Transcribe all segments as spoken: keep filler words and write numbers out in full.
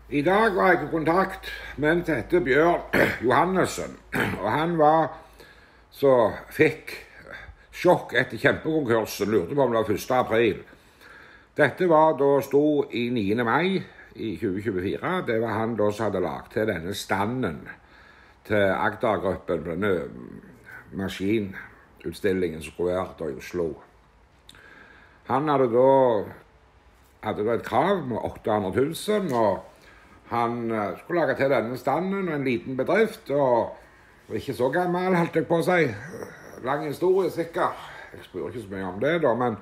I dag var jeg i kontakt med en som heter Bjørn Johannessen, og han var så fikk sjokk etter kjempekonkursen, lurte på om det var første april. Dette var da sto i niende mai i tjue tjuefire. Det var han da som hadde lagt til denne standen til Agder-gruppen, denne maskinutstillingen som skulle vært da i Oslo. Han hadde da, hadde da et krav med åtte hundre tusen, og han skulle lage til denne standen og en liten bedrift, og, og ikke så gammel, holdt jeg på å si. Lang historie, sikkert. Jeg spør ikke så mye om det da, men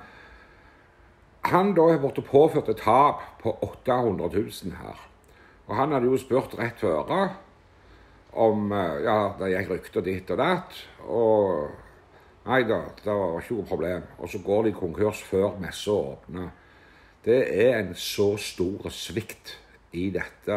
han da har vært påført et tap på åtte hundre tusen her. Og han hadde jo spurt rett før om, ja, det gikk rykter ditt og datt, og nei da, det var ikke noe problem. Og så går de konkurs før messa åpner. Det er en så stor svikt i dette,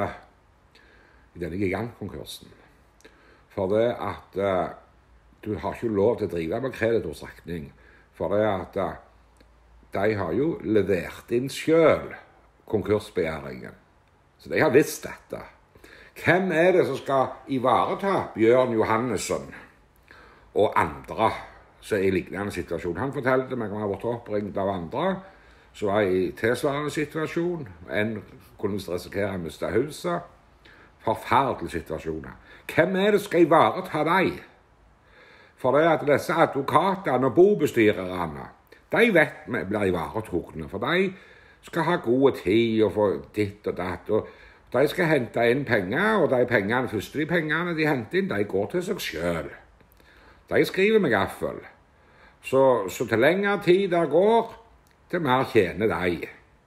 i denne gigantkonkursen. For det at uh, du har ikke lov til å drive med kreditorsrekning, for det at uh, de har jo levert inn selv konkursbegjæringen. Så de har visst dette. Hvem er det som skal ivareta Bjørn Johannessen og andre som er i lignende situasjon? Han fortalte meg om han har vært oppringt av andre, så var jeg i tilsvarende situasjon. En kunne risikere å miste huset. Forferdelige situasjoner. Hvem er det som skal ivareta deg? For det at disse advokatene og bobestyrerne, de vet vi blir ivaretukne, for de skal ha god tid og få ditt og datt, og de skal hente inn penger, og de pengene, første de pengene de henter inn, de går til seg selv. De skriver med gaffel. Så, så til lengre tid der går, til mer tjener de.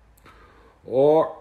Og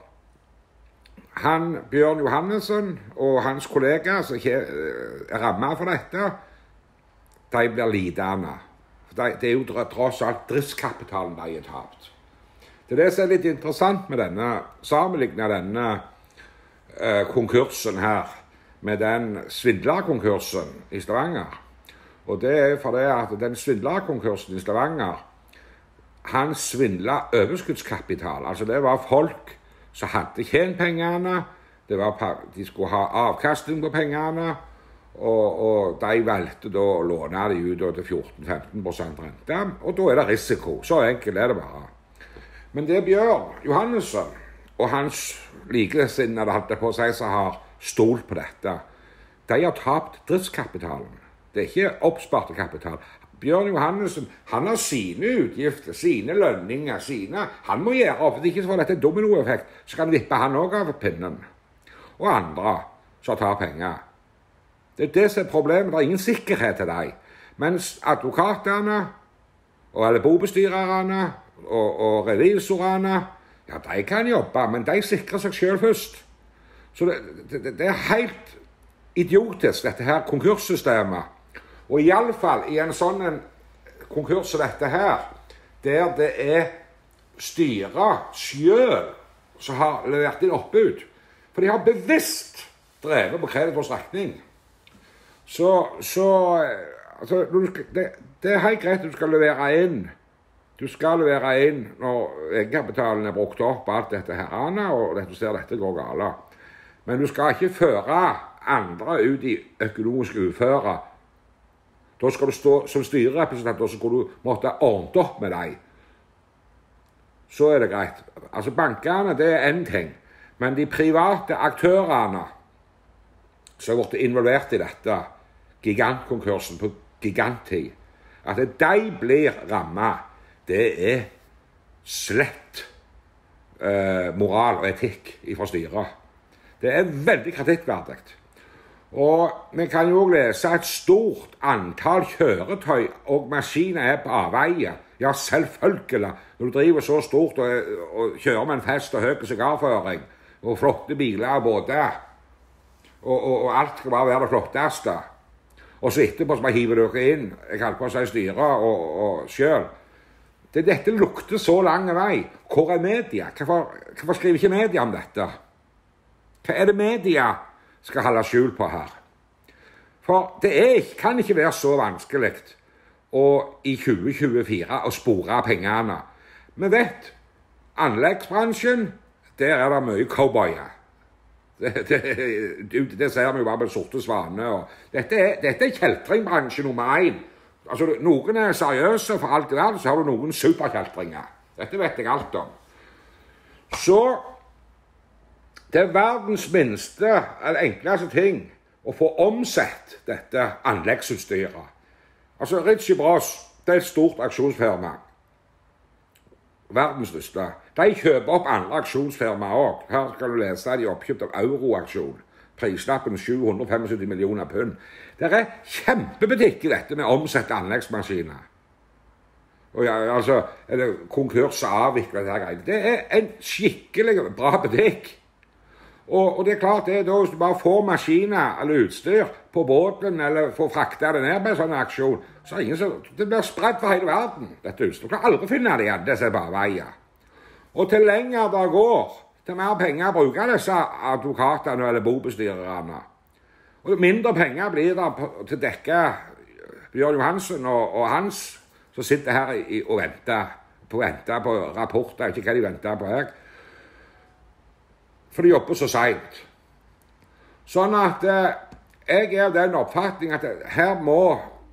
han, Bjørn Johannessen og hans kollegaer som ikke er rammet for dette, de blir lidende. De, det er jo tross alt driftskapitalen de har tapt. Det er det som er litt interessant med denne, sammenlignet denne eh, konkursen her, med den svindlerkonkursen i Stavanger. Og det er fordi at den svindlerkonkursen i Stavanger, han svindlet overskuddskapital. Altså det var folk som hadde tjent pengene, det var, de skulle ha avkastning på pengene, og, og de valgte da å låne de ut til fjorten til femten prosent rente, og da er det risiko. Så enkelt er det bare. Men det er Bjørn Johannessen og hans likesinnede, hadde på seg, som har stolt på dette. De har tapt driftskapitalen. Det er ikke oppsparte kapital. Bjørn Johannessen, han har sine utgifter, sine lønninger, sine. Han må gjøre opp, hvis ikke får dette dominoeffekt, så kan vippe han også av pinnen. Og andre som tar penger. Det er det som er problemet, det er ingen sikkerhet til deg. Mens advokaterne, og alle bobestyrerne, og, og revisorene, ja, de kan jobbe, men de sikrer seg selv først. Så det, det, det er helt idiotisk, dette her konkurssystemet. Og i alle fall i en sånn konkurs som dette her, der det er styret selv som har levert inn oppbud, for de har bevisst drevet på kreditorsrekning. Så, så altså, det, det er helt greit at du skal levere inn. Du skal levere inn når egenkapitalen er brukt opp, alt dette her, og du ser dette går gale. Men du skal ikke føre andre ut i økonomisk uføre. Da skal du stå som styrerepresentant, og så skal du måtte ordne opp med deg. Så er det greit. Altså bankene, det er en ting. Men de private aktørene som har vært involvert i dette, gigantkonkursen på giganttid, at de blir rammet, det er slett eh, moral og etikk fra styret. Det er veldig kritikkverdig. Og vi kan jo lese et stort antall kjøretøy og maskiner er på avveie. Ja, selvfølgelig. Når du driver så stort og, og kjører med en fest og høy sigarføring, og flotte biler og båter, og, og, og alt skal bare være det flotteste. Og så etterpå så bare hiver dere inn, jeg kaller på å si styret og, og selv. Det, dette lukter så lang vei. Hvor er media? Hvorfor, hvorfor skriver ikke media om dette? Hva er det media skal holde skjul på her? For det er, kan ikke være så vanskelig å i tjue tjuefire å spore pengene. Vi vet, anleggsbransjen, der er det mye cowboyer. Det, det, det, det ser vi jo bare på Sorte Svane. Og dette, er, dette er kjeltringbransje nummer én. Altså, noen er seriøse for alt i verden, så har du noen superkjeltringer. Dette vet jeg alt om. Så det er verdens minste, eller enkleste ting, å få omsett dette anleggsutstyret. Altså, Ritchie Bros, det er et stort aksjonsfirma. Verdens største. De kjøper opp andre aksjonsfirmaer også. Her skal du lese at de er oppkjøpt av Euroaksjon. Prislappen sju hundre og syttifem millioner pund. Det er kjempebutikk i dette med å omsette anleggsmaskiner. Og ja, altså, eller konkurs og avvikle det her greiene. Det er en skikkelig bra butikk. Og, og det er klart det er da, hvis du bare får maskiner eller utstyr på båten, eller får frakta det ned med en sånn aksjon, så er det ingen som, det blir spredt for hele verden, dette utstyr. Du kan aldri finne det igjen, disse bare veier. Og til lenger det går, til mer penger bruker disse advokatene eller bobestyrerne. Og mindre penger blir det til å dekke Bjørn Johansen og, og hans, som sitter her i, og venter på, venter på rapporter, ikke hva de venter på her. For de jobber så sent. Sånn at eh, jeg er av den oppfatning at her må,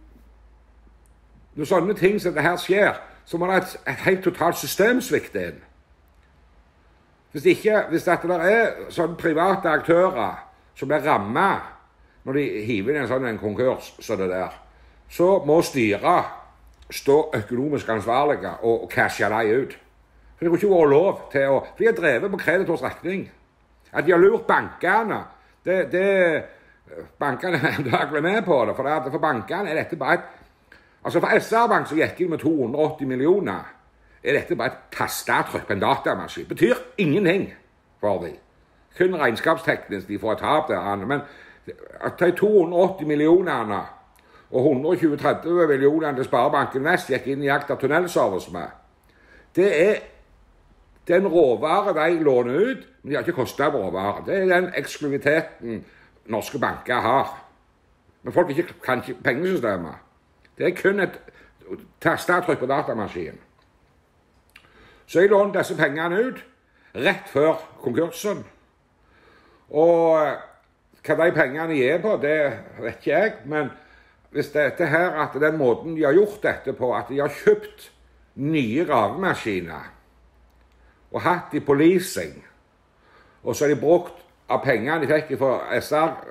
når sånne ting som det her skjer, så må det et, et helt totalt systemsvikt inn. Hvis ikke, hvis det er sånne private aktører som blir rammet når de hiver inn en sånn en konkurs, så det der, så må styret stå økonomisk ansvarlige og, og cashe dem ut. For det går ikke å være lov til å, for de har drevet på kreditors regning. At de har lurt bankene, det, det bankene er daglig med på det, for, det, for bankene er dette bare et, altså for S R-Bank som gikk inn med to hundre og åtti millioner, er dette bare et tastetrykk på en datamaskin. Det betyr ingenting for dem. Kun regnskapsteknisk de får et tap der, men at de to hundre og åtti millionerne og hundre og tjue til tretti millionerne til Sparebanken Vest gikk inn i jakt av tunnelservice med, det er den råvare de låner ut, men de har ikke kostet av råvare. Det er den eksklusiviteten norske banker har. Men folk ikke, kan ikke pengesystemet. Det er kun et tastetrykk på datamaskinen. Så jeg låner disse pengene ut rett før konkursen. Og hva de pengene gir på, det vet ikke jeg. Men hvis dette her, at den måten de har gjort dette på, at de har kjøpt nye gravemaskiner, og hatt de på leasing, og så har de brukt av pengene de fikk fra S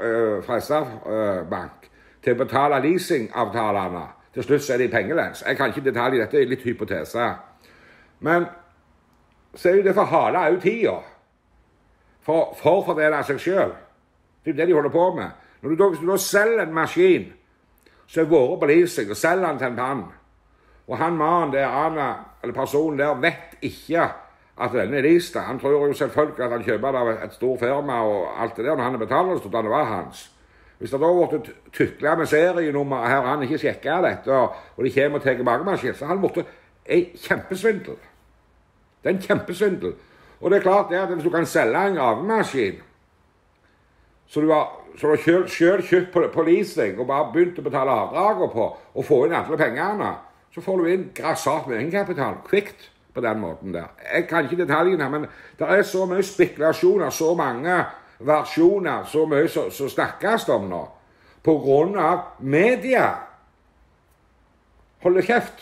R-Bank til å betale leasingavtalene. Til slutt så er de pengelens. Jeg kan ikke detalje, dette er litt hypotese. Men så er jo det for hale av tida, for å forfordele seg selv. Det er det de holder på med. Når du da, hvis du da selger en maskin, så er vært på leasing, og selger den til en pann, og han mannen der, eller personen der, vet ikke at denne er lista. Han tror jo selvfølgelig at han kjøper det av et stort firma og alt det der, når han betaler, så det var hans. Hvis det da har vært tyklet med serienummer her, og han ikke sjekker dette, og, og de kommer og tar bakemaskin, så har han måttet en kjempesvindel. Det er en kjempesvindel. Og det er klart det at hvis du kan selge en gravemaskin, så du har, så du har selv, selv kjøpt på, på leasing, og bare begynt å betale avdrager på, og få inn alle pengene, så får du inn grassat med egenkapital, kvikt, på den måten der. Jeg kan ikke detaljene, men det er så mye spekulasjoner, så mange versjoner, så mye som snakkes om nå, på grunn av media. Holder kjeft.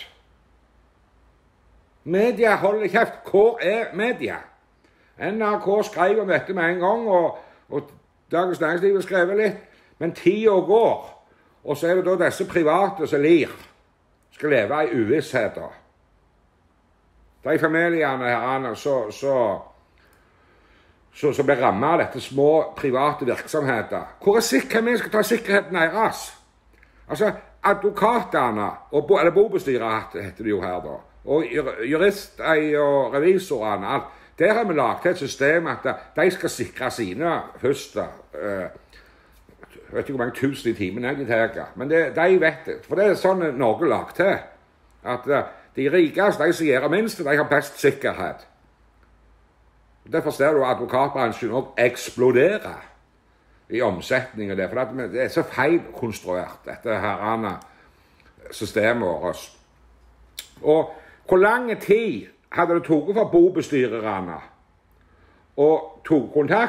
Media holder kjeft. Hvor er media? N R K skrev om dette med en gang, og, og Dagens Næringsliv har skrevet litt, men tida går, og så er det da disse private som lir, skal leve i uvissheter. De familiene her, så, så, så, så blir rammet av dette små private virksomheter. Hvor er sikkerheten? Vi skal ta sikkerheten deres. Altså, advokatene, og, eller bobestyret heter det jo her da, og jurister og revisorene, alt, der har vi lagt et system at de skal sikre sine først. Jeg vet ikke hvor mange tusen i timen jeg tar, men det, de vet det. For det er sånn Norge lagt til, at de rikeste, de som gjør minst, de har best sikkerhet. Derfor ser du at advokatbransjen også eksploderer i omsetningen der, for det er så feilkonstruert, dette herrene systemet vårt. Og hvor lang tid hadde det tatt for bobestyrerne å ta kontakt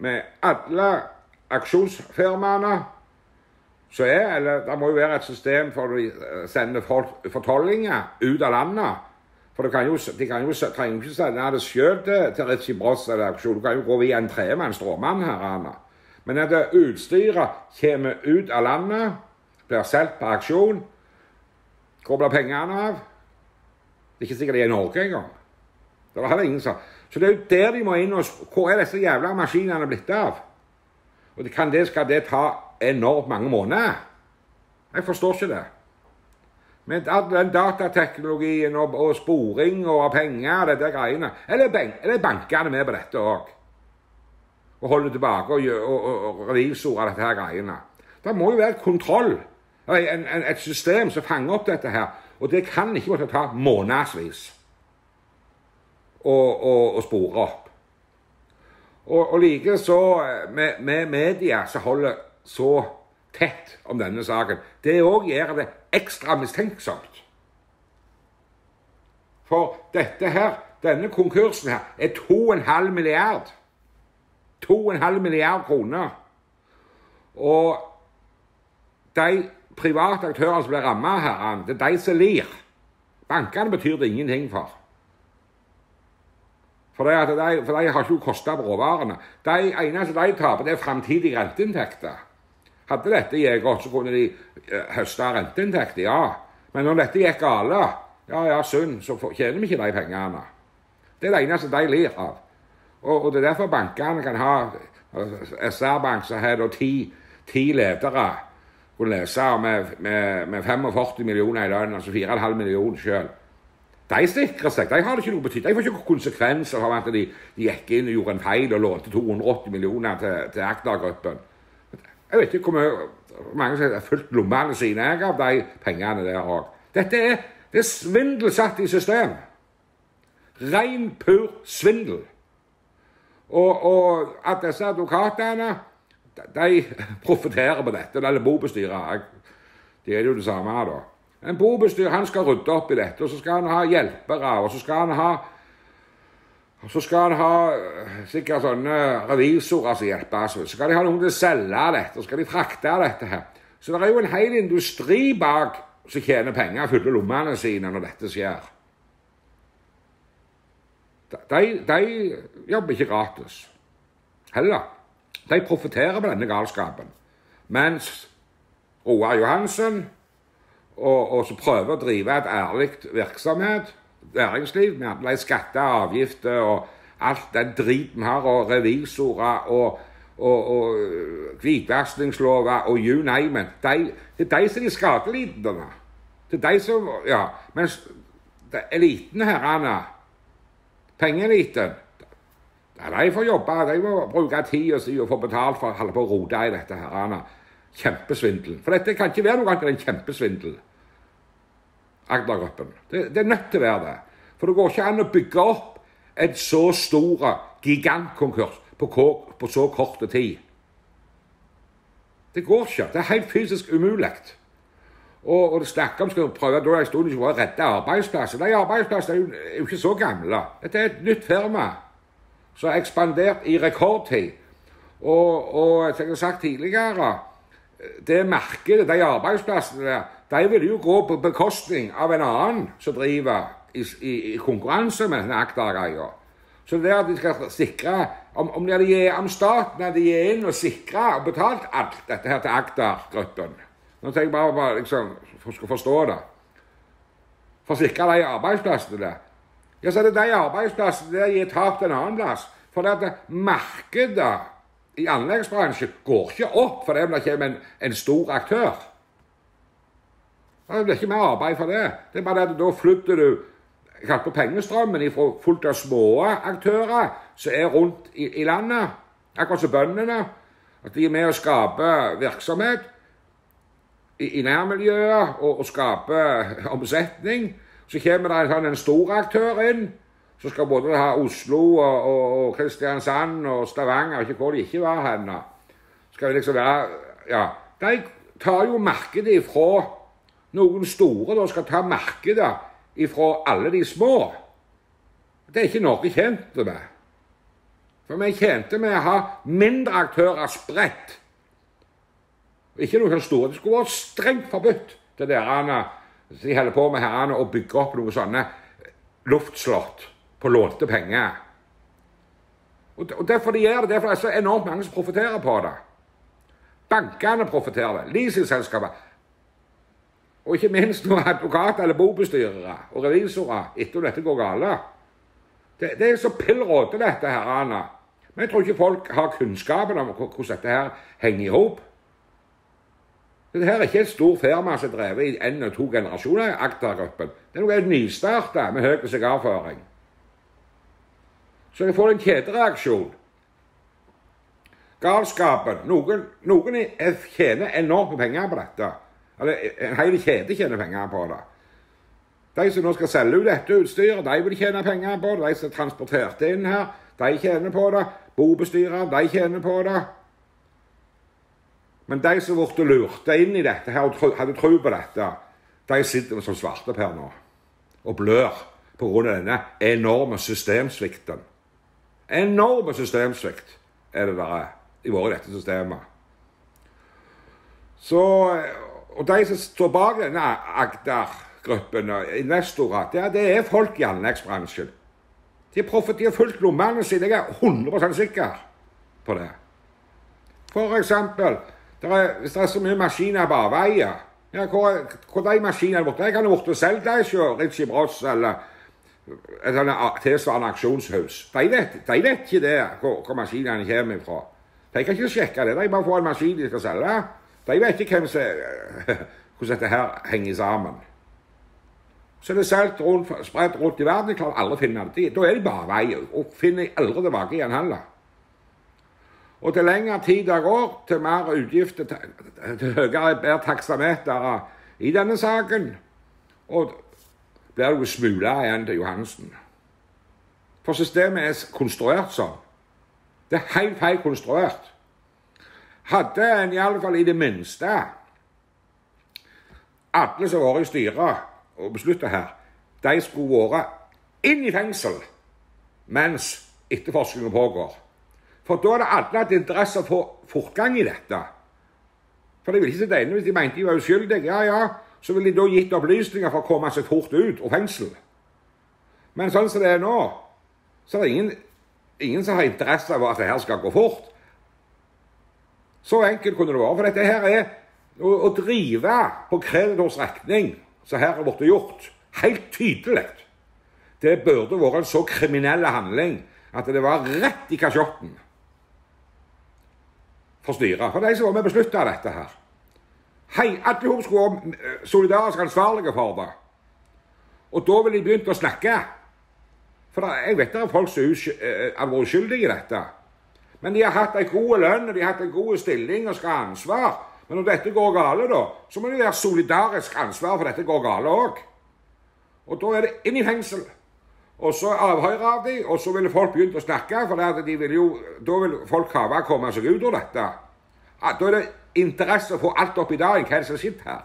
med alle aksjonsfirmaene så er, eller det må jo være et system for å sende fortollinger ut av landet. For kan jo, de kan jo, kan jo ikke sende det selv til, til Ritchie Bros eller aksjon. Du kan jo gå via en tremann stråmann her, Anna. Men at det utstyret kommer ut av landet, blir solgt på aksjon, hvor blir pengene av? Det er ikke sikkert de er i Norge engang. Det var heller ingen som. Så det er jo der de må inn og hvor er disse jævla maskinene blitt av? Og det kan det, skal det ta enormt mange måneder? Jeg forstår ikke det. Med all den datateknologien og, og sporing og penger, dette greiene. Eller, bank, eller bankene med på dette også. Og holder tilbake og, og, og, og revisorer dette her greiene. Det må jo være et kontroll. En, en, et system som fanger opp dette her. Og det kan ikke måtte ta månedsvis å spore opp. Og, og like så med, med media som holder så tett om denne saken. Det også gjør det ekstra mistenksomt. For dette her, denne konkursen her, er to og en halv milliard. To og en halv milliard kroner. Og de private aktørene som blir rammet her, det er de som lir. Bankene betyr det ingenting for. For, det at de, for de har ikke kostet på råvarene. De eneste de taper, det er fremtidige renteinntekter. Hadde dette gikk godt, så kunne de uh, høste renteinntekter, ja. Men når dette gikk gale, ja, ja, synd, så tjener vi ikke de pengene. Det er det eneste de lir av. Og, og det er derfor bankene kan ha, S R-bank som har ti, ti ledere, kunne lese med, med, med femogførti millioner i lønn, altså fire og en halv million selv. De sikrer seg, de har det ikke noe betydning. De får ikke konsekvenser av at de, de gikk inn og gjorde en feil og lånte to hundre og åtti millioner til, til Agder-gruppen. Jeg vet ikke hvor mange som har fulgt lommene sine av de pengene der også. Dette er, det er svindel satt i system. Ren, pur svindel. Og, og at disse advokatene, de profiterer på dette, eller bobestyrer, de er jo det samme da. En bobestyr, han skal rydde opp i dette, og så skal han ha hjelpere, og så skal han ha, så skal han ha sikkert sånne revisorer som hjelper, så skal de ha noen til å selge dette, og så skal de trakte dette her. Så det er jo en hel industri bak som tjener penger, fyller lommene sine når dette skjer. De, de jobber ikke gratis. Heller. De profiterer på denne galskapen. Mens Roar Johansen Og, og så prøver å drive et ærlig virksomhet, næringsliv, med alle skatter, avgifter og alt den driten vi har, og revisorer og, og, og hvitvaskingslover og you name it. De, det er de som er de skadelidende. Det er de som, ja, mens eliten her, Anna, pengeeliten, de får jobbe, de må bruke tid og si og få betalt for å holde på å rote i dette her, Anna. Kjempesvindel. For dette kan ikke være noe annet enn en kjempesvindel. Agder-gruppen. Det, det er nødt til å være det. For det går ikke an å bygge opp en så stor gigantkonkurs på, på så kort tid. Det går ikke. Det er helt fysisk umulig. Og, og det snakker om skal prøve da en stund ikke å redde arbeidsplasser. De arbeidsplasser er jo, er jo ikke så gamle. Dette er et nytt firma som har ekspandert i rekordtid. Og, og som jeg har sagt tidligere, det markedet, de arbeidsplassene der, de vil jo gå på bekostning av en annen som driver i, i, i konkurranse med denne Agder-greia. Så det er at de skal sikre, om, om, de er, om staten er de er inn og sikre og betalt alt dette her til Agder-gruppen. Nå tenker jeg bare, bare liksom, for å forstå det. For å sikre de arbeidsplassene der. Ja, så er det de arbeidsplassene der gir tap til en annen plass. For det at markedet i anleggsbransjen går ikke opp for det blir ikke en, en stor aktør. Det blir ikke mer arbeid for det. Det er bare at da flytter du kalt på pengestrømmen fra fullt av små aktører som er rundt i, i landet, akkurat som bøndene, at de er med å skape virksomhet i, i nærmiljøet og, og skape omsetning. Så kommer det en, sånn, en stor aktør inn, så skal både ha Oslo og, og, og Kristiansand og Stavanger, ikke hvor de ikke var henne. Skal vi liksom være, ja, de tar jo markedet ifra noen store, da skal ta markedet ifra alle de små. Det er ikke noe kjent med. For vi tjente med å ha mindre aktører spredt. Ikke noe sånn store. Det skulle vært strengt forbudt til dere de holder på med herrene å bygge opp noen sånne luftslott på lånte penger. Og derfor de gjør det, derfor er det så enormt mange som profiterer på det. Bankene profiterer det, leasingselskaper, og ikke minst noen advokater eller bobestyrere og revisorer etter at dette går gale. Det, det er så pillråte dette herrene. Men jeg tror ikke folk har kunnskapen om hvordan dette her henger i hop. Dette her er ikke et stort firma som er drevet i en og to generasjoner i Acta-gruppen. Det er noe nystartet med høy sigarføring. Så jeg får en kjedereaksjon. Galskapen. Noen, noen tjener enormt med penger på dette. Eller en hel kjede tjener penger på det. De som nå skal selge ut dette utstyret, de vil tjene penger på det. De som er transportert inn her, de tjener på det. Bobestyrere, de tjener på det. Men de som ble lurt inn i dette her og hadde tro på dette, de sitter som svarteper nå og blør på grunn av denne enorme systemsvikten. Enorme systemsvikt er det der i våre dette systemet. Så, og de som står bak denne Acta-gruppen, investorer, det, det er folk i anleggsbransjen. De har fulgt lommene sine, jeg er hundre prosent sikker på det. For eksempel, der er, hvis det er så mye maskiner på avveier, ja, hvor, hvor de maskinene borte, jeg kan jo borte selv de selv, Ritchie Bros, eller et tilsvarende aksjonshus. De vet, de vet ikke det, hvor, hvor maskinene kommer fra. De kan ikke sjekke det, de bare får en maskin de skal selge. De vet ikke hvem som, hvordan dette her henger sammen. Så det er selv rundt, spredt rundt i verden, de klarer aldri å finne det. Da er de bare avveier, og finner aldri tilbake igjen heller. Og til lengre tid det går, til mer utgifter, til, til høyere bedre taksameter i denne saken, og blir det jo smuler igjen til Johansen. For systemet er konstruert sånn. Det er helt feil konstruert. Hadde en i alle fall i det minste alle som var i styret og besluttet her, de skulle være inn i fengsel mens etterforskningen pågår. For da er det alle hatt interesse for fortgang i dette. For de vil ikke sitte inne hvis de mente de var uskyldige. Ja, ja, så vil de da gitt opplysninger for å komme seg fort ut av fengsel. Men sånn som det er nå, så er det ingen, ingen som har interesse av at det her skal gå fort. Så enkelt kunne det være. For dette her er å, å drive på kreditors regning, så her har blitt gjort, helt tydelig. Det burde vært en så kriminell handling at det var rett i kasjotten for styret. For de som var med å beslutte dette her. Hei, alle hun skulle være solidarisk ansvarlige for det. Og da ville de begynt å snakke. For da, jeg vet det er folk som har vært uskyldige i dette. Men de har hatt en god lønn, og de har hatt en god stilling og skal ha ansvar. Men når dette går gale da, så må de være solidarisk ansvar for dette går gale også. Og da er det inn i fengsel. Og så avhører av de, og så ville folk begynt å snakke, for de vil jo, da vil folk hava komme seg ut av dette. Ja, da er det interesse for alt opp i dagen, hva er det som sitter her.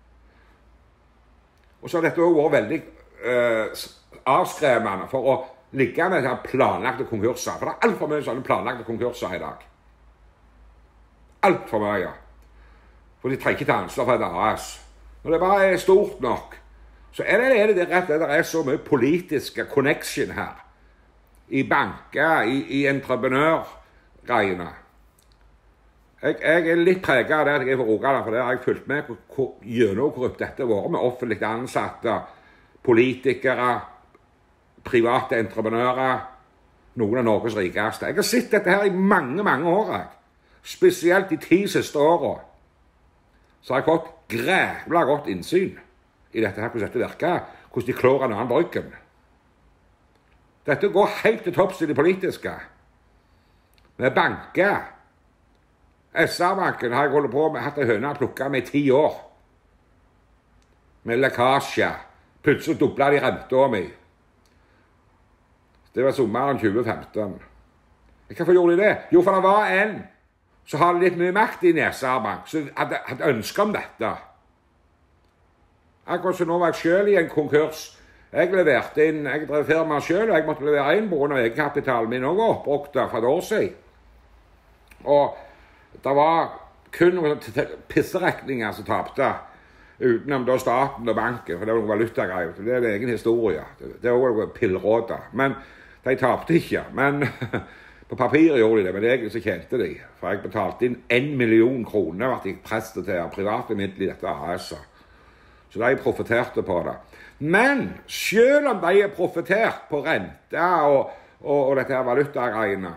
Og så har dette også vært veldig eh, avskremmende for å ligge med planlagte konkurser. For det er alt for mye sånne planlagte konkurser i dag. Alt for mye. For de trenger ikke ta ansvar for et A S. Når det bare er stort nok, så er det, er det rett og slett det er så mye politiske connection her. I banker, i, i entreprenørgreiene. Jeg, jeg er litt preget av det at jeg er for Rogaland, for det har jeg fulgt med på gjennomkorrupt dette har vært med offentlig ansatte, politikere, private entreprenører, noen av Norges rikeste. Jeg har sett dette her i mange, mange år. Jeg. Spesielt de ti siste årene. Så har jeg fått grævla godt innsyn i dette her, hvordan dette virker, hvordan de klår en annen bryggen. Dette går helt til topps i det politiske. Med banker. S R-banken har jeg holdt på med, hatt en høne å plukke med i ti år. Med lekkasje. Plutselig doblet de renta mi. Det var sommeren tjue femten. Hvorfor gjorde de det? Jo, for det var en så hadde litt mye makt i S R-bank, så hadde, hadde ønsket om dette. Akkurat så nå var jeg selv i en konkurs Jeg leverte inn, jeg drev firma selv, og jeg måtte levere inn på grunn av egenkapitalen min også var oppbrukt for et år siden. Og det var kun noen pisserekninger som tapte, utenom da staten og banken, for det var noen valutagreier. Det er en egen historie. Det var noe pillråd. Men de tapte ikke. Men på papiret gjorde de det, men egentlig så kjente de. For jeg betalte inn en million kroner, ble jeg prestet til private midler i dette A S-et. Så de profiterte på det. Men selv om de er profitert på rente og, og, og dette her valutagreiene,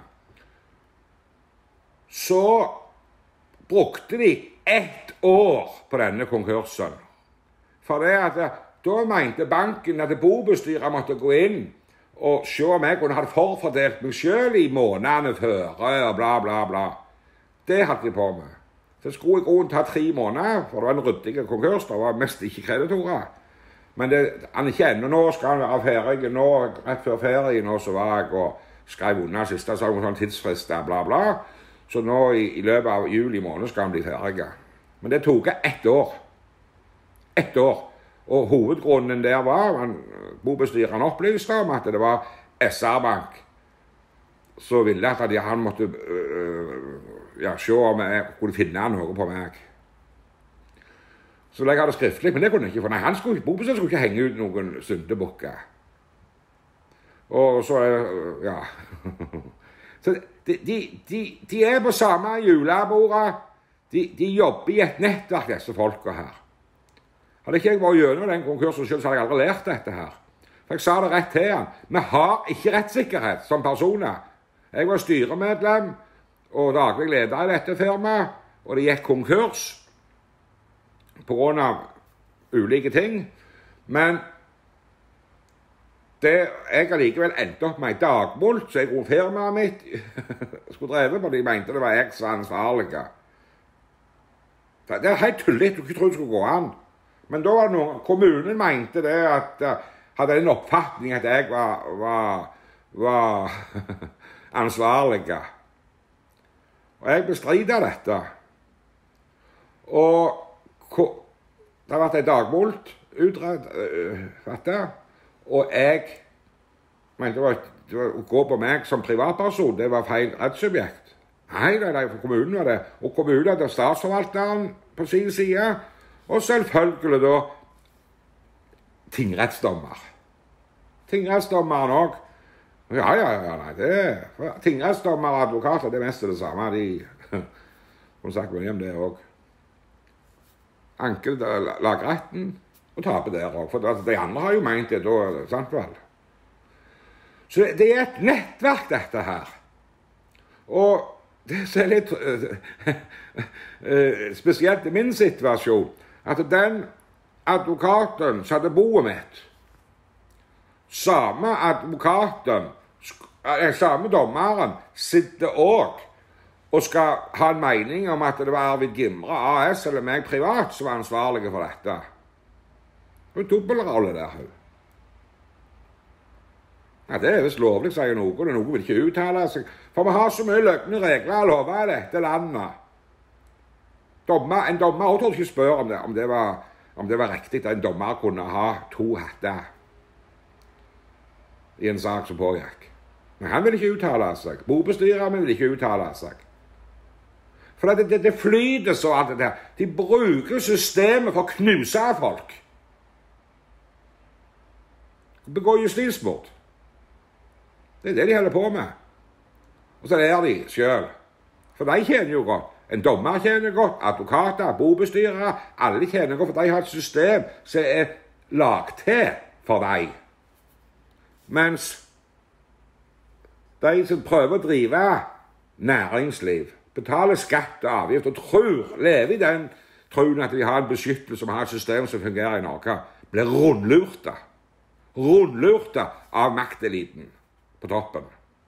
så brukte de ett år på denne konkursen. For det at da mente banken at bobestyret måtte gå inn og se om jeg kunne ha forfordelt meg selv i månedene før, og bla, bla, bla. Det hadde de på med. Så skulle jeg gå ta tre måneder, for det var en ryddig konkurs, det var mest ikke kreditorer. Men det, han er ikke ennå, nå skal han være ferdig, nå, rett før ferien, og så var jeg og skrev under siste, så var det sånn tidsfrist der, bla, bla. Så nå i, i løpet av juli måned skal han bli ferdig. Men det tok ett år. Ett år. Og hovedgrunnen der var, man, bobestyreren opplyste om at det var S R-bank som ville at han måtte øh, ja, se om jeg kunne finne noe på meg. Så jeg hadde skriftlig, men det kunne jeg ikke, for nei, han skulle, bobestyreren skulle ikke henge ut noen syndebukker. Og så, øh, ja... Så de, de, de, de er på samme julebordet, de, de jobber i et nettverk, disse folka her. Hadde ikke jeg vært gjennom den konkursen selv, så hadde jeg aldri lært dette her. For jeg sa det rett til han, vi har ikke rettssikkerhet som personer. Jeg var styremedlem og daglig leder i dette firmaet, og det gikk konkurs på grunn av ulike ting, men det, jeg har likevel endt opp med en dagmult, så jeg og firmaet mitt skulle dreve på, de mente det var jeg som var ansvarlig. Det er helt tullig, du ikke trodde det skulle gå an. Men da var det noe, kommunen mente det at, hadde en oppfatning at jeg var, var, var ansvarlig. Og jeg bestrider dette. Og det har vært en dagmult utredet, og jeg mente det var, det var å gå på meg som privatperson, det var feil rettssubjekt. Nei, det er for kommunen var det. Og kommunen hadde statsforvalteren på sin side, og selvfølgelig da tingrettsdommer. Tingrettsdommeren også. Ja, ja, ja, nei, det tingrettsdommer og advokater, det er mest det samme. De, som sagt, mye om det også. Ankel lagretten, og taper der også. For de andre har jo ment det da, sant vel? Så det er et nettverk, dette her. Og det er litt spesielt i min situasjon, at den advokaten som hadde boet mitt, samme advokaten, samme dommeren, sitter også og skal ha en mening om at det var Arvid Gimre A S eller meg privat som var ansvarlige for dette. Det er en dobbeltrolle der, hun. Ja, det er vist lovlig, sier noe, og noe vil ikke uttale seg. For vi har så mye løgne regler og lover i dette landet. Dommer, en dommer også ikke spør om det, om det var, om det var riktig at en dommer kunne ha to hatter i en sak som pågikk. Men han vil ikke uttale seg. Bobestyreren vil ikke uttale seg. For det, det, det flyter så alt det der. De bruker systemet for å knuse folk. Begå justismord. Det er det de holder på med. Og så er de selv. For de tjener jo godt. En dommer tjener godt, advokater, bobestyrere, alle tjener godt, for de har et system som er lagt til for dem. Mens de som prøver å drive næringsliv, betaler skatt og avgift og tror, lever i den troen at de har en beskyttelse som har et system som fungerer i Norge, blir rundlurte. Rundlurte av makteliten på toppen.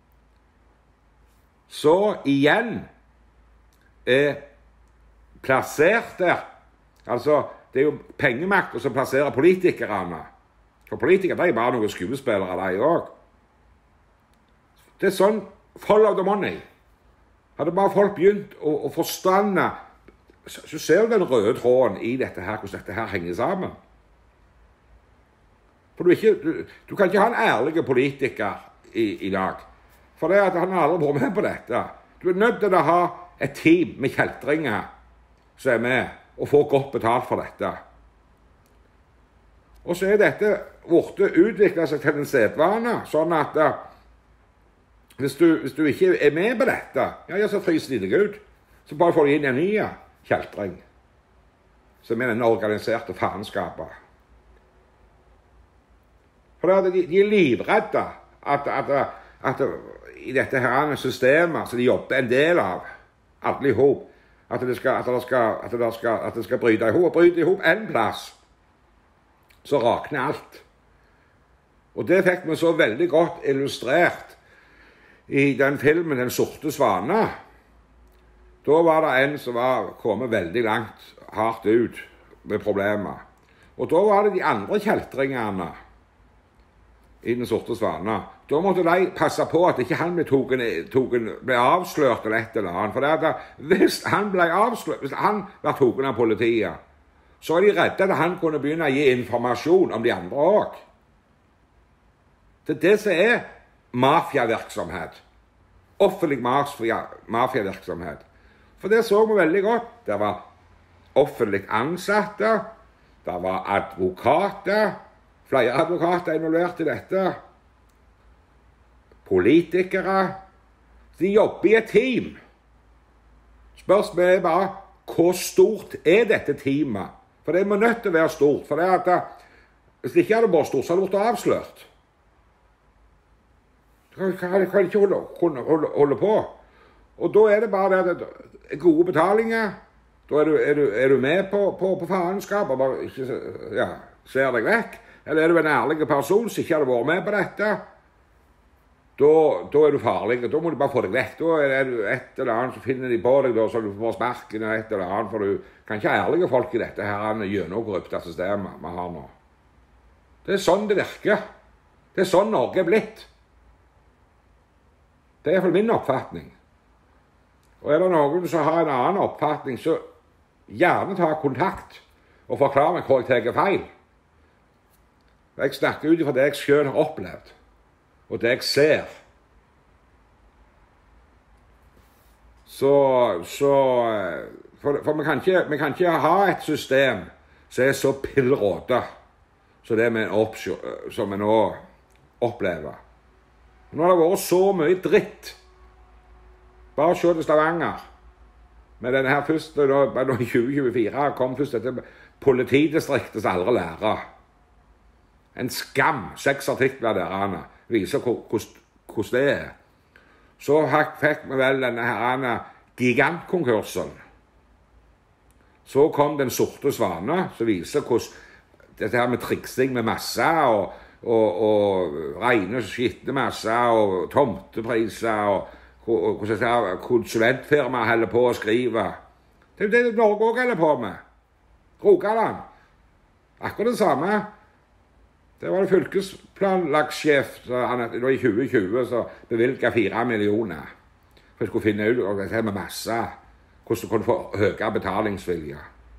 Så igjen er plassert der. Altså, det er jo pengemakter som plasserer politikerne. For politikere, de er bare noen skuespillere, de også. Det er sånn, follow the money. Hadde bare folk begynt å, å forstande, så, så ser du den røde tråden i dette her, hvordan dette her henger sammen. For du, ikke, du, du kan ikke ha en ærlig politiker i, i dag. For det er at han har aldri vært med på dette. Du er nødt til å ha et team med kjeltringer som er med, og få godt betalt for dette. Og så er dette blitt utviklet seg til en sedvane, sånn at uh, hvis, du, hvis du ikke er med på dette, ja, ja så fryser de deg ut. Så bare får de inn en ny kjeltring, som er den organiserte faenskapet. For de, de er livredde at, at, at, at i dette her systemet som de jobber en del av, alle i hop, at det skal, at det skal, at det skal, at det skal bryte i hop, og bryte i hop en plass, så rakner alt. Og det fikk vi så veldig godt illustrert i den filmen Den sorte svane. Da var det en som var kommet veldig langt, hardt ut med problemer. Og da var det de andre kjeltringene i Den sorte svane. Da måtte de passe på at ikke han ble, togen, togen, ble avslørt eller et eller annet. For det at hvis han ble avslørt, hvis han var togen av politiet, så er de redde at han kunne begynne å gi informasjon om de andre også. Det er det som er mafiavirksomhet. Offentlig mafiavirksomhet. For det så vi veldig godt. Det var offentlig ansatte, det var advokater, flere advokater involvert i dette, politikere. De jobber i et team. Spørsmålet er bare, hvor stort er dette teamet? For det må nødt til å være stort. For det er at hvis det ikke hadde vært stort, så hadde det vært avslørt. Du kan, kan ikke holde, holde, holde på. Og da er det bare det at gode betalinger, da er du, er du, er du med på, på, på faenskap og bare ikke ja, ser deg vekk. Eller er du en ærlig person som ikke hadde vært med på dette, da, da er du farlig. Da må du bare få deg vekk. Da er det et eller annet som finner de på deg, da, så du får sparken og et eller annet, for du kan ikke ha ærlige folk i dette her gjennomkorrupte systemet vi har nå. Det er sånn det virker. Det er sånn Norge er blitt. Det er i hvert fall min oppfatning. Og er det noen som har en annen oppfatning, så gjerne ta kontakt og forklare meg hvor jeg tar feil. Jeg snakker ut fra det jeg selv har opplevd, og det jeg ser. Så, så for, for vi, kan ikke, vi kan ikke ha et system som er så pillråte som det vi, som vi nå opplever. Nå har det vært så mye dritt. Bare se til Stavanger. Med denne her første, da, da i tjue tjuefire, kom først dette politidistriktet som aldri lærer. En skam. Seks artikler der, Anna, viser hvordan det er. Så fikk vi vel denne her gigantkonkursen. Så kom Den sorte svane, som viser hvordan dette her med triksing med masse, og, og, og rene skittende masse, og tomtepriser, og hvordan konsulentfirma holder på å skrive. Det er jo det Norge også holder på med. Rogaland. Akkurat det samme. Det var det fylkesplanlagssjef i tjue tjue som bevilget fire millioner for å skulle finne ut av dette med masse, hvordan du kunne få høyere betalingsvilje.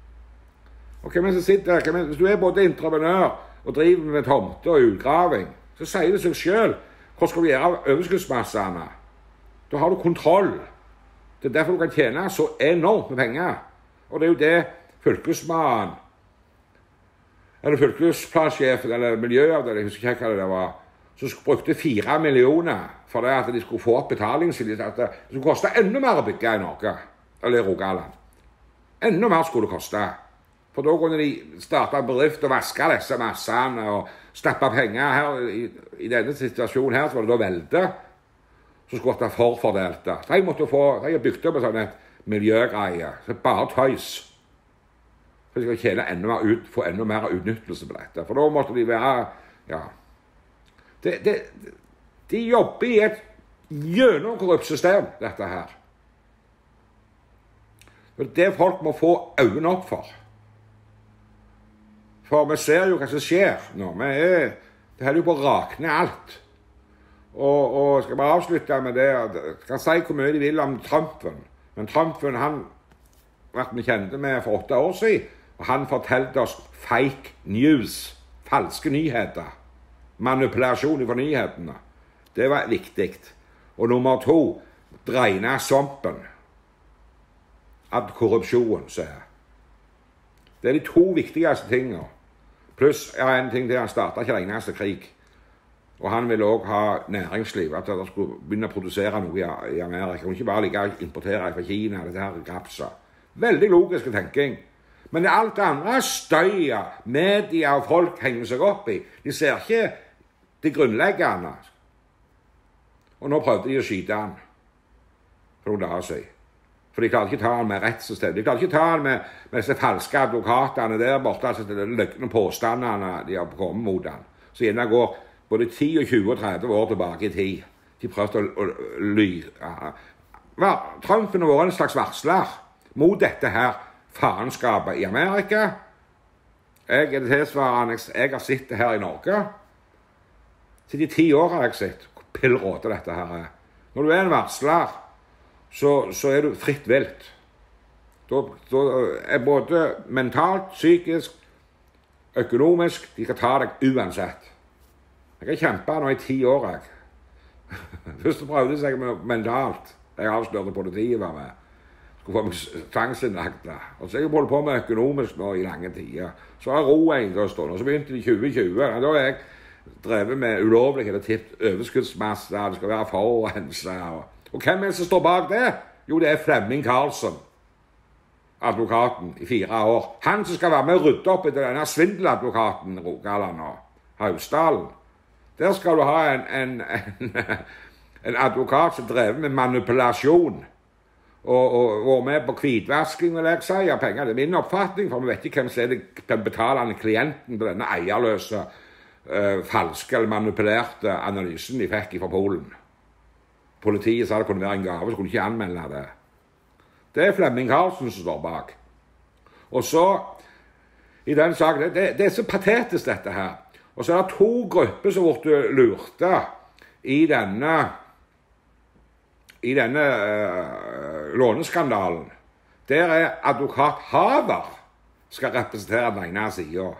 Og hvem er som sitter der? Hvis du er både entreprenør og driver med tomte og utgraving, så sier det seg selv hva skal vi gjøre av overskuddsmassene. Da har du kontroll. Det er derfor du kan tjene så enormt med penger. Og det er jo det fylkesmannen, eller fylkesplanssjefen, eller miljøavdelingen, jeg husker ikke hva det var, som brukte fire millioner for det at de skulle få opp betalingsvilje, at det skulle koste enda mer å bygge i Norge, eller i Rogaland. Enda mer skulle det koste. For da kunne de starte en bedrift og vaske disse massene og stappe penger her. I, i denne situasjonen her så var det da velde som skulle være forfordelte. Så jeg måtte få, jeg har bygd opp en sånn et miljøgreie, så bare tøys. For de skal tjene enda mer ut, få enda mer utnyttelse på dette. For da måtte de være, ja. Det, det, de jobber i et gjennomkorrupt system, dette her. Det folk må få øynene opp for. For vi ser jo hva som skjer nå. Vi er, det holder jo på å rakne alt. Og, og skal bare avslutte med det. Jeg kan si hvor mye de vil om Trumpen. Men Trumpen, han ble vi kjente med for åtte år siden. Og han fortalte oss fake news. Falske nyheter. Manipulasjon for nyhetene. Det var viktig. Og nummer to, dreine svampen. At korrupsjon, sier jeg. Det er de to viktigste tingene. Pluss ja, en ting til, han startet ikke den eneste krig. Og han ville også ha næringsliv, at han skulle begynne å produsere noe i, i Amerika. Og ikke bare like importere fra Kina, dette her grapsa. Veldig logisk tenking. Men det er alt det andre støya, media og folk henger seg opp i. De ser ikke det grunnleggende. Og nå prøvde de å skyte han for noen dager siden. For de klarte ikke ta han med rettssystem. De klarte ikke ta han med, med disse falske advokatene der borte, altså de løgne påstandene de har kommet mot han. Så gjerne går både ti og tjue og tretti år tilbake i tid. De prøvde å, å ly. Ja. Trumpen har vært en slags varsler mot dette her faenskapet i Amerika. Jeg er det tilsvarende. Jeg har sett det her i Norge. Så de ti år har jeg sett hvor pillråte dette her er. Når du er en varsler, så, så er du fritt vilt. Da, da er både mentalt, psykisk, økonomisk, de kan ta deg uansett. Jeg har kjempet nå i ti år, jeg. Først prøvde jeg meg mentalt. Jeg avslørte politiet var med. Skulle få meg tvangsinnlagte. Og så har jeg holdt på med økonomisk nå i lange tider. Så har jeg ro en stund, og så begynte det i tjue tjue. Da har jeg drevet med ulovlighet og tippet overskuddsmasse, det skal være forurenset. Og, og hvem er det som står bak det? Jo, det er Flemming Karlsen, advokaten, i fire år. Han som skal være med og rydde opp etter denne svindeladvokaten, Rogaland og Hausdalen. Der skal du ha en, en, en, en advokat som drev med manipulasjon og, og var med på hvitvasking, vil jeg si, av penger. Det er min oppfatning, for vi vet ikke hvem som er den betalende klienten på denne eierløse, uh, falske eller manipulerte analysen de fikk fra Polen. Politiet sa det kunne være en gave, så kunne de ikke anmelde det. Det er Flemming Karlsen som står bak. Og så, i den saken, det, det, det er så patetisk dette her. Og så er det to grupper som ble lurte i denne, i denne uh, låneskandalen. Der er advokat Haver skal representere den ene siden.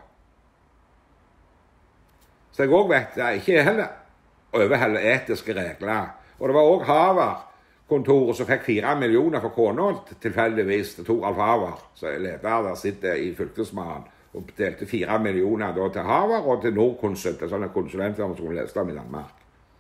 Så jeg også vet det er ikke heller overholder etiske regler. Og det var også Haver-kontoret som fikk fire millioner for kona tilfeldigvis. Det tok Alf Haver, så leder der sitter i fylkesmannen. Og delte fire millioner da til Haver og til Nordkonsult, en sånn konsulentfirma som skulle lese dem i Danmark.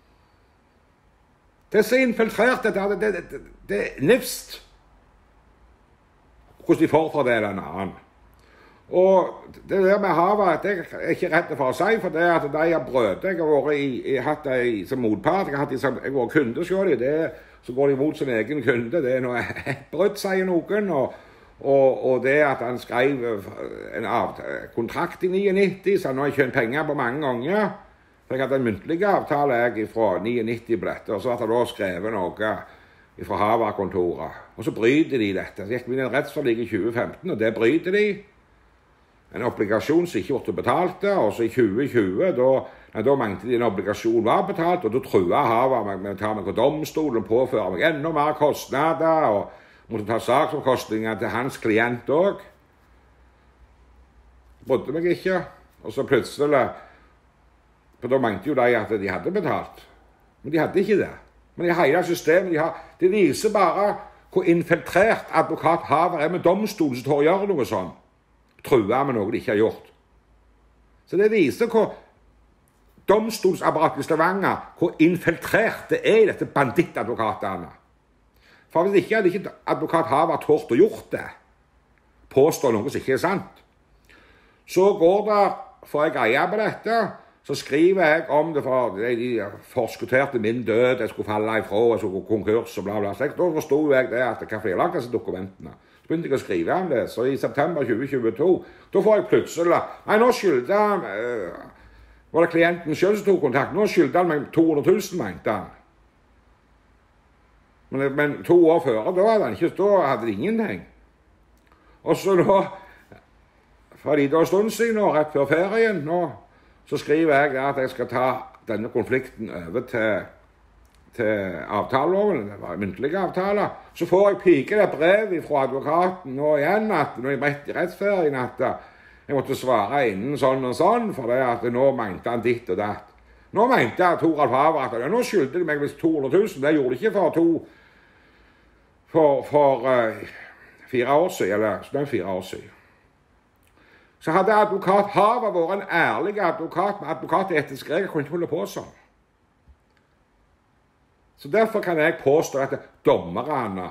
Det er så infiltrert, dette, det, det, det, det er nifst. Hvordan de forfordeler en annen. Og det der med Haver, det er jeg ikke redd for å si, for det er at de har brød. Jeg har vært i, jeg har hatt det som motpart, jeg har hatt det som, jeg har vært kunde, selv, det, så går de mot sin egen kunde. Det er noe et brød, sier noen, og Og, og det at han skrev en kontrakt i niognitti, så han har tjent penger på mange ganger. For jeg hadde en muntlig avtale jeg fra niognitti på dette, og så hadde han da skrevet noe fra Haver-kontoret. Og så bryter de dette. Så gikk vi inn i en rettsforlik i tjue femten, og det bryter de. En obligasjon som ikke ble betalt, og så i tjue tjue, da, da mente de en obligasjon var betalt, og da truet Haver med, med å ta meg på domstolen og påføre meg enda mer kostnader, og måtte ta saksomkostninger til hans klient også. Brydde meg ikke. Og så plutselig, for da mente jo de at de hadde betalt. Men de hadde ikke det. Men i hele systemet, de har, det viser bare hvor infiltrert advokat Haver er med domstolen som tør å gjøre noe sånn. Truer med noe de ikke har gjort. Så det viser hvor domstolsapparatet i Stavanger, hvor infiltrert det er i dette bandittadvokatene. For hvis ikke hadde ikke advokat Haver tort å gjort det, påstå noe som ikke er sant. Så går det, for jeg greier på dette, så skriver jeg om det, for de forskutterte min død, jeg skulle falle ifra, jeg skulle gå konkurs og bla bla. Så jeg, da forstod jeg det at jeg kan få lagt disse dokumentene. Så begynte jeg å skrive om det, så i september tjue tjueto, da får jeg plutselig, nei, nå skyldte han, øh, var det klienten selv som tok kontakt, nå skyldte han meg to hundre tusen, mente han. Men, men to år før, da hadde han ikke, da hadde det ingenting. Og så da, fra de da stund siden, nå, rett før ferien, nå, så skriver jeg at jeg skal ta denne konflikten over til, til avtaleloven, det var muntlige avtaler. Så får jeg pike det brev fra advokaten nå igjen, at når jeg rett i rettsferien, at jeg måtte svare innen sånn og sånn, for det at nå mente han ditt og datt. Nå mente Toralf Haver at nå skyldte de meg visst to hundre tusen. Det gjorde de ikke for to for, for uh, fire år siden, eller snart fire år siden. Så hadde advokat Haver vært en ærlig advokat med advokatetisk regel, kunne ikke holde på sånn. Så derfor kan jeg påstå at dommerne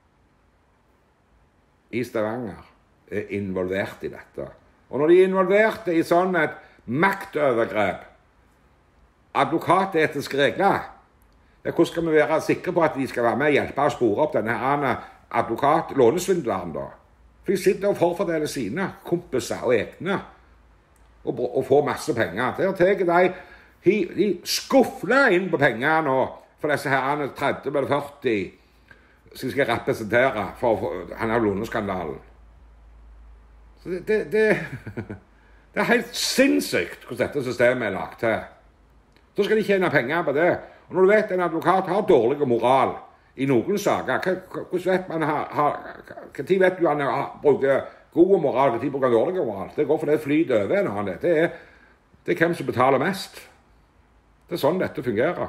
i Stavanger er involvert i dette. Og når de er involvert i sånn et maktovergrep, advokatetiske regler, det er hvordan skal vi være sikre på at de skal være med og hjelpe å spore opp denne advokat-lånesvindleren da? For de sitter og forfordeler sine kompiser og egne og, og får masse penger. Der teker de, de, de skuffler inn på penger nå for disse herrene tretti eller førti som skal representere for, for denne låneskandalen. Så det, det, det, det er helt sinnssykt hvordan dette systemet er lagt til. Så skal de tjene penger på det. Og når du vet en advokat har dårlig moral i noen saker, hvordan vet man har, har, hva tid vet du han har, bruker god moral, hva tid bruker han dårlig moral? Det går for det flyter over en annen. Det er, det er hvem som betaler mest. Det er sånn dette fungerer.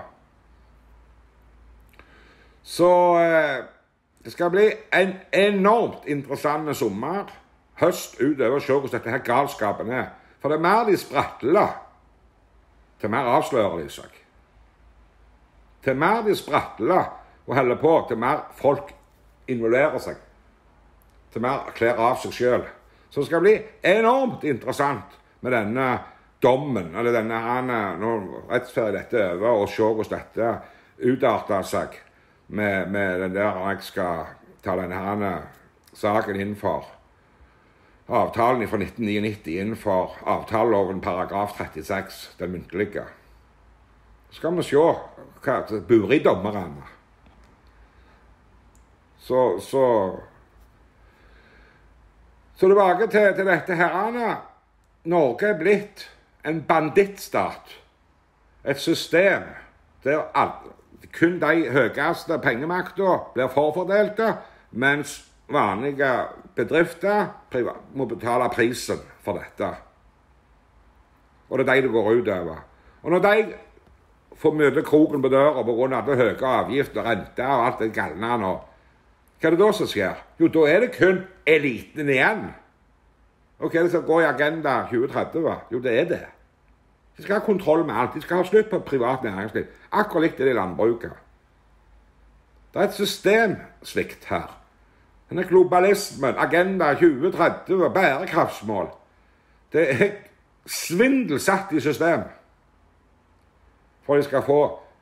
Så eh, det skal bli en enormt interessant sommer, høst utover å se hvordan dette her galskapen er. For det er mer de spratler, til mer avslører de seg. Til mer de spratler og holder på, til mer folk involverer seg. Til mer kler av seg selv. Så det skal bli enormt interessant med denne dommen, eller denne hane, nå rettsferdig dette over, og se hvordan dette utarter seg med, med den der, jeg skal ta denne hane saken innenfor avtalen fra nitten nittini innenfor avtaleloven paragraf trettiseks, den muntlige. Så skal vi se hva det bor i dommerne. Så, så, så tilbake til, til dette herrene. Norge er blitt en bandittstat. Et system der alle, kun de høyeste pengemakter blir forfordelte, mens vanlige bedrifter må betale prisen for dette. Og det er de det går ut over. Og når de får møte kroken på døra på grunn av høye avgifter, renter og alt det galne nå, hva er det da som skjer? Jo, da er det kun eliten igjen. Og hva er det som går i Agenda tjue tretti? Jo, det er det. De skal ha kontroll med alt. De skal ha slutt på privat næringsliv. Akkurat likt det i landbruket. Det er et systemsvikt her. Denne globalismen, Agenda tjue tretti, bærekraftsmål. Det er svindel satt i system. For de skal få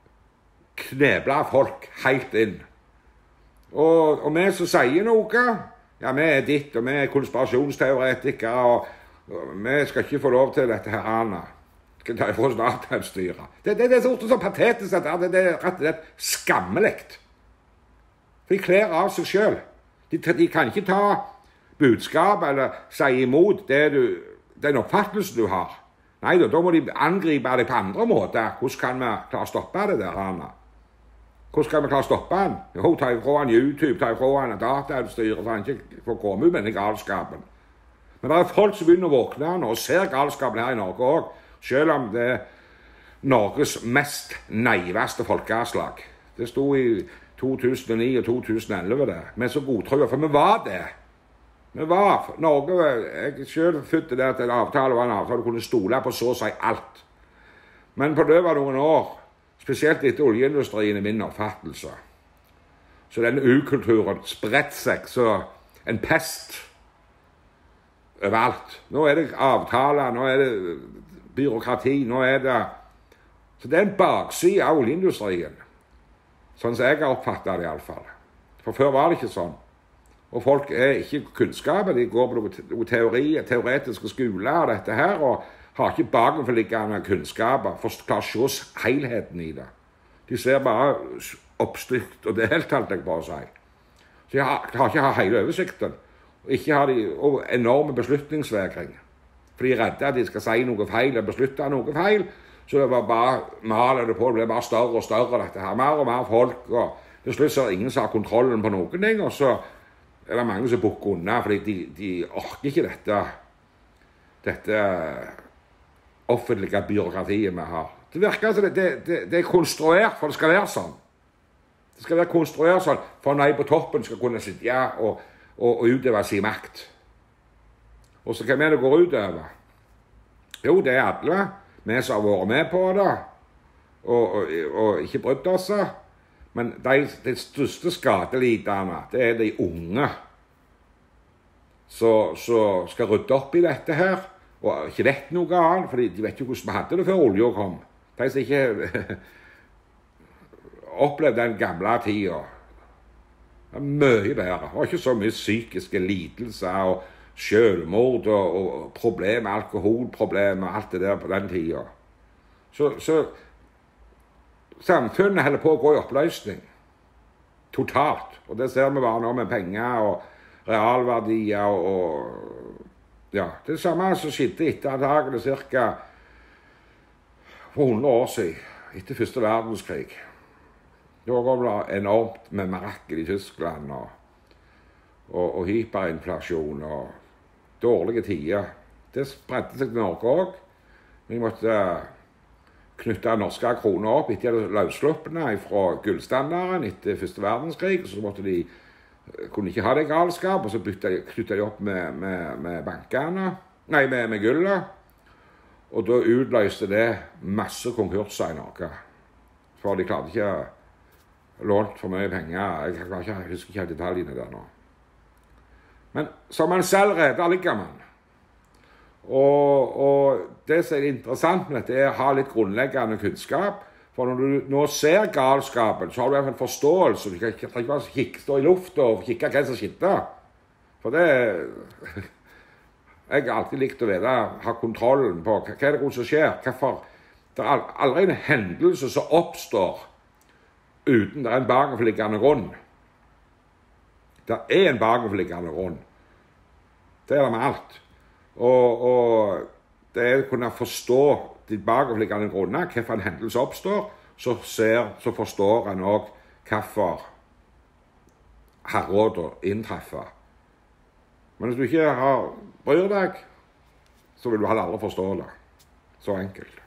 knebla folk helt inn. Og, og vi som sier noe, ja, vi er ditt, og vi er konspirasjonsteoretikere, og, og vi skal ikke få lov til dette her, Anna. Skal ta ifra Nato-styret. Det, det, det er så, så patetisk at det, det er rett og slett skammelig. For de kler av seg selv. De, de kan ikke ta budskap eller si imot det du, den oppfattelsen du har. Nei, da, da må de angripe deg på andre måter. Hvordan kan vi klare å stoppe det der, Anna? Hvordan skal vi klare å stoppe han? Jo, ta ifra han YouTube, ta ifra han datautstyret, så han ikke får komme ut med denne galskapen. Men det er folk som begynner å våkne nå og ser galskapen her i Norge også, selv om det er Norges mest neiveste folkeslag. Det stod i to tusen og ni og to tusen og elleve det. Vi er så godtrua, for vi var det. Vi var Norge. Jeg selv fødte der til en avtale var en avtale, du kunne stole på så å si alt. Men på det var noen år, spesielt etter oljeindustrien i min oppfattelse, så denne ukulturen spredt seg så en pest overalt. Nå er det avtaler, nå er det byråkrati, nå er det... Så det er en bakside av oljeindustrien, sånn som jeg har oppfattet det i alle fall. For før var det ikke sånn. Og folk er ikke kunnskaper, de går på noe teori, teoretiske skoler og dette her, og har ikke bakenforliggende kunnskaper for å klare å se helheten i det. De ser bare oppstykt og delt, alt jeg bare sier. Så de har, har ikke hele oversikten. Og ikke har de og enorme beslutningsvegring. For de er redde at de skal si noe feil og beslutte noe feil. Så det var bare maler det på, det ble bare større og større dette her. Mer og mer folk, og til slutt så er det ingen som har kontrollen på noen ting, og så er det mange som bukker unna, fordi de, de orker ikke dette, dette offentlige byråkratiet vi har. Det virker som det, det, det, det er konstruert for det skal være sånn. Det skal være konstruert sånn for når jeg på toppen skal kunne sitte ja, og, og, og utøve sin makt. Og så hvem er det går utover? Jo, det er alle. Vi som har vært med på det, og, og, og ikke brydd oss. Men de, de største skadeliderne, det er de unge som skal rydde opp i dette her, og ikke vet noe annet, for de vet jo hvordan vi hadde det før olja kom. De som ikke opplevde den gamle tida. Det er mye bedre. Det var ikke så mye psykiske lidelser og selvmord og, og problemer, alkoholproblemer og alt det der på den tida. Så, så samfunnet holder på å gå i oppløsning. Totalt. Og det ser vi bare nå med penger og realverdier og, og ja, det samme som skjedde etter antagelig cirka for hundre år siden, etter første verdenskrig. Da var det enormt med mirakel i Tyskland og, og, og hyperinflasjon og dårlige tider. Det spredte seg til Norge også. Vi måtte knytte norske kroner opp etter løssluppene fra gullstandarden etter første verdenskrig. Så måtte de, kunne ikke ha det galskap, og så knyttet de opp med, med, med bankene, nei, med, med gullet. Og da utløste det masse konkurser i Norge. For de klarte ikke lånt for mye penger. Jeg, ikke, jeg husker ikke detaljene der nå. Men som man selv redder, ligger man. Og, og det som er interessant med dette, er å ha litt grunnleggende kunnskap. For når du nå ser galskapen, så har du i hvert fall forståelse. Du kan ikke bare kikke, stå i lufta og kikke hva som skjedde. For det jeg har alltid likt å vite, ha kontrollen på hva er det som skjer. Hvorfor? Det er aldri en hendelse som oppstår uten det er en bakenforliggende grunn. Det er en bakenforliggende grunn. Det er det med alt. Og, og det er å kunne forstå de bakenforliggende grunner, hvorfor en hendelse oppstår, så, ser, så forstår en også hvorfor herrådet inntreffer. Men hvis du ikke har bryr deg, så vil du heller aldri forstå det. Så enkelt.